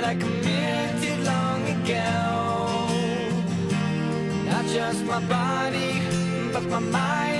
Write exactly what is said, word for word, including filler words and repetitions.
I committed long ago. Not just my body, but my mind